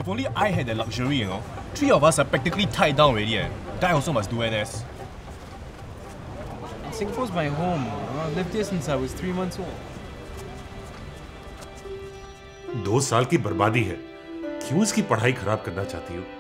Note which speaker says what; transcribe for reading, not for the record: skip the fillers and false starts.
Speaker 1: If only I had the luxury, you know. 3 of us are practically tied down already. Guy also must do NS.
Speaker 2: Singapore's my home. I've lived here since I was 3 months old.
Speaker 3: 2 साल की बर्बादी है, क्यों इसकी पढ़ाई खराब करना चाहती हो?